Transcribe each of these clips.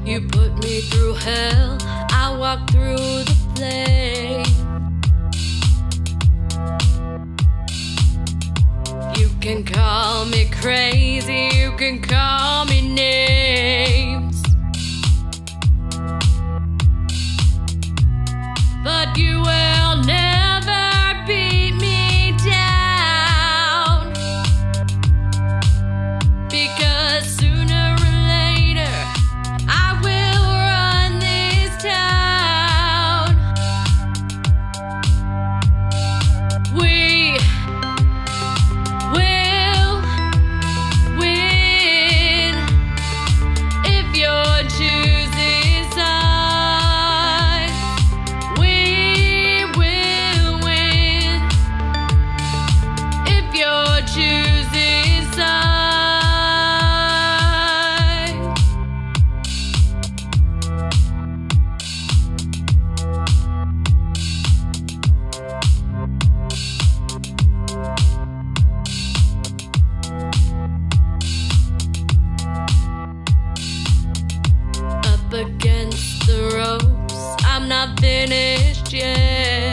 You put me through hell, I walk through the flame. You can call me crazy, you can call me names, but you will never beat me down, because sooner or later I will run this town. We will win if you're choosing sides. We will win if you're choosing sides. Up against the ropes, I'm not finished yet.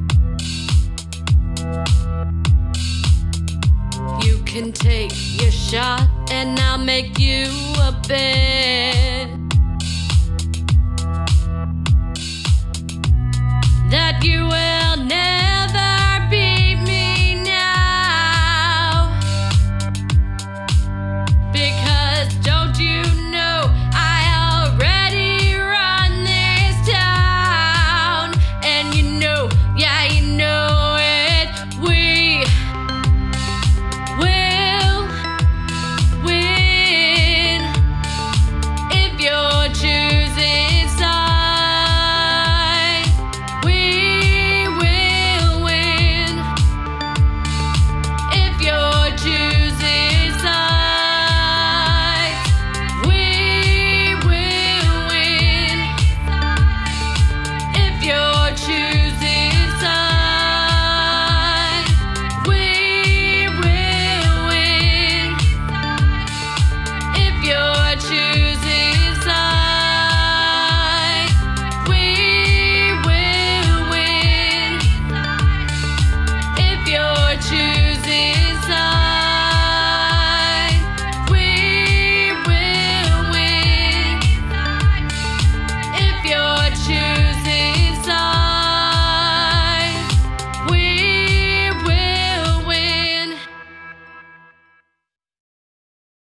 You can take your shot and I'll make you a bet that you will